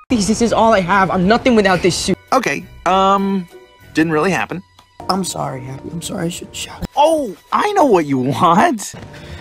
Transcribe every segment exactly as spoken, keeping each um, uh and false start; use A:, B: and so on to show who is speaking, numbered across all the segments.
A: Please, this is all I have. I'm nothing without this suit.
B: Okay, um, didn't really happen.
A: I'm sorry. I'm sorry. I should shout.
B: Oh, I know what you want.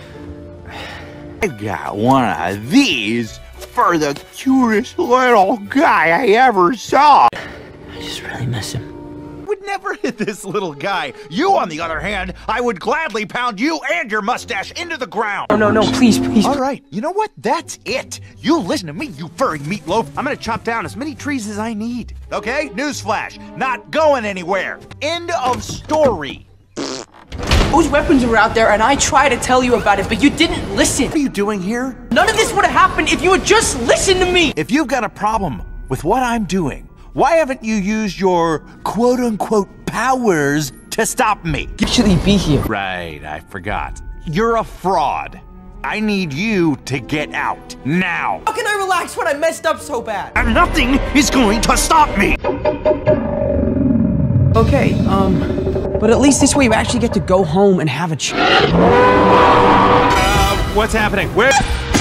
B: I got one of these for the cutest little guy I ever saw.
A: I just really miss him.
C: Would never hit this little guy. You, on the other hand, I would gladly pound you and your mustache into the ground.
A: No, no, no, please, please.
C: All right, you know what? That's it. You listen to me, you furry meatloaf. I'm gonna chop down as many trees as I need. Okay? Newsflash, not going anywhere. End of story.
A: Those weapons were out there, and I tried to tell you about it, but you didn't listen.
C: What are you doing here?
A: None of this would have happened if you had just listened to me.
C: If you've got a problem with what I'm doing, why haven't you used your quote-unquote powers to stop me?
A: You actually be here.
C: Right, I forgot. You're a fraud. I need you to get out, now.
A: How can I relax when I messed up so bad?
C: And nothing is going to stop me!
A: Okay, um, but at least this way you actually get to go home and have a ch-
C: Uh, what's happening? Where?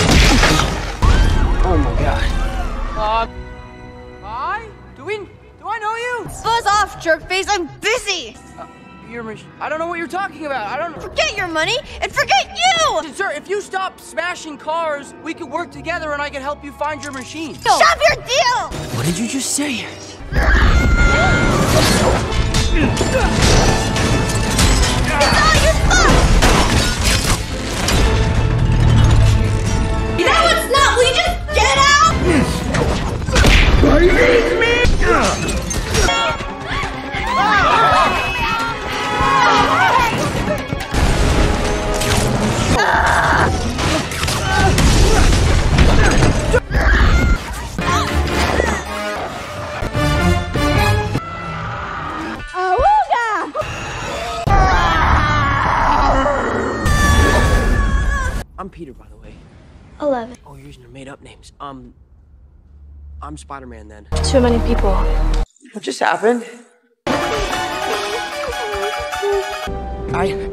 A: Oh my god. Uh, hi? Do we, do I know you?
D: Buzz off, jerkface, I'm busy!
A: Uh, your mach- I don't know what you're talking about, I don't know.
D: Forget your money, and forget you!
A: Sir, if you stop smashing cars, we could work together and I can help you find your machine.
D: Shove your deal!
A: What did you just say?
D: It's all your fault! No, it's not! Will you just get out?
C: Release me!
A: I'm Peter, by the way.
D: Eleven.
A: Oh, you're using your made-up names. Um, I'm Spider-Man then.
D: Too many people.
A: What just happened? I